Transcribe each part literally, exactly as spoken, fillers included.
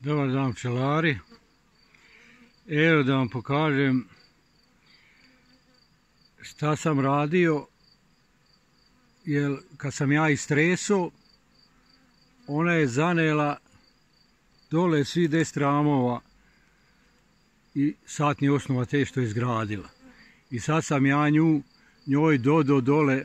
Dobar dan pčelari. Evo da vam pokažem šta sam radio, jer kad sam ja istresao, ona je zanela dole svi deset ramova i satni osnova te što je izgradila. I sad sam ja nju, njoj dodao dole,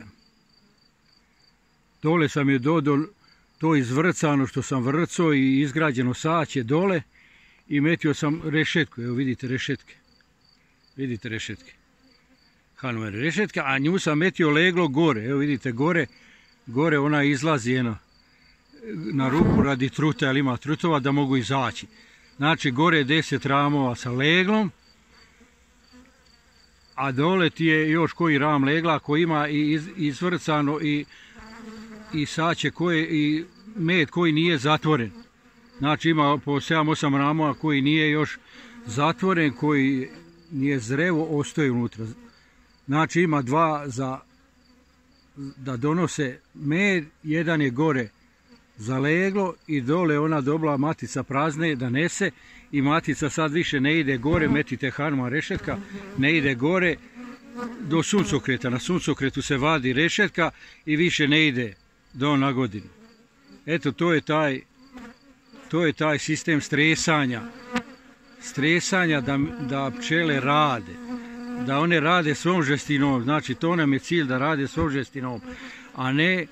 dole sam je dodao to izvrcano što sam vrcao i izgrađeno saće dole i metio sam rešetku. Evo vidite rešetke. Vidite rešetke. Hanmer rešetke, a nju sam metio leglo gore. Evo vidite gore, gore ona izlazi jedno na ruku radi truta, jer ima trutova da mogu izaći. Znači gore deset ramova sa leglom, a dole ti je još koji ram legla koji ima i izvrcano i, i saće koje i med koji nije zatvoren. Znači ima po sedam osam ramova koji nije još zatvoren, koji nije zrevo, ostoje unutra. Znači ima dva za da donose med, jedan je gore za leglo i dole ona dobila matica prazne da nese i matica sad više ne ide gore, metite Hanma rešetka, ne ide gore do suncokreta. Na suncokretu se vadi rešetka i više ne ide do na godinu. Eto, to je taj, to je taj sistem stresanja. Stresanja da, da pčele rade. Da one rade svom žestinom. Znači, to nam je cilj da rade svom žestinom. A ne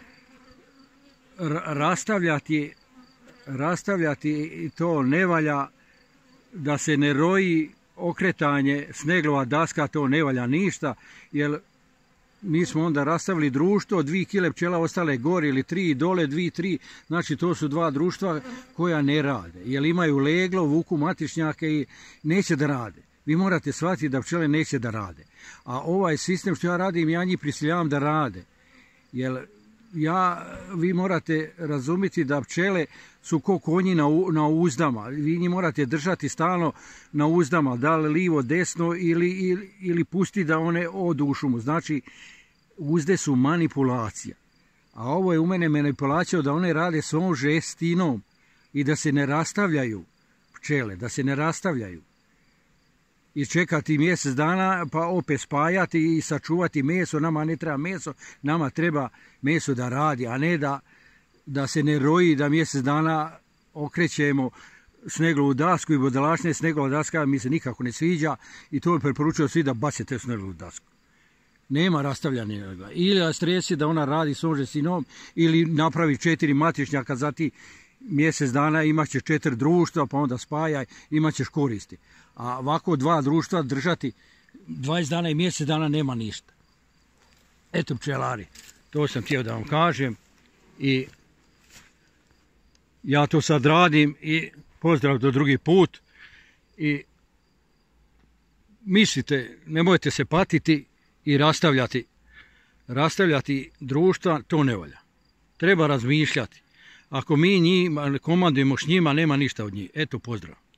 rastavljati, rastavljati to ne valja, da se ne roji okretanje sneglova daska, to ne valja ništa, jer mi smo onda rastavili društvo, dvije kile pčela ostale gore ili tri dole, dvije, tri, znači to su dva društva koja ne rade, jer imaju leglo, vuku matičnjake i neće da rade. Vi morate shvatiti da pčele neće da rade. A ovaj sistem što ja radim, ja njih prisiljavam da rade. Jer ja, vi morate razumjeti da pčele su ko konji na, na uzdama. Vi njih morate držati stalno na uzdama, da li livo, desno ili, ili, ili pusti da one odu u šumu. Znači, uzde su manipulacija. A ovo je u mene manipulacija da one rade svom žestinom i da se ne rastavljaju pčele, da se ne rastavljaju. I čekati mjesec dana pa opet spajati i sačuvati meso. Nama ne treba meso, nama treba meso da radi, a ne da, da se ne roji, da mjesec dana okrećemo sneglovu dasku i bodalašne. Sneglova daska mi se nikako ne sviđa i to bi preporučio svi da bacite sneglovu dasku. Nema rastavljanja. Ili stresi da ona radi svom žestinom ili napravi četiri matičnjaka, za ti mjesec dana imat ćeš četiri društva, pa onda spajaj, imat ćeš koristi. A ovako dva društva držati dvadeset dana i mjesec dana nema ništa. Eto pčelari, to sam htio da vam kažem i ja to sad radim i pozdrav do drugi put i mislite, nemojte se patiti i rastavljati, rastavljati društva, to ne valja. Treba razmišljati. Ako mi njima komandujemo s njima, nema ništa od njih. Eto, pozdrav.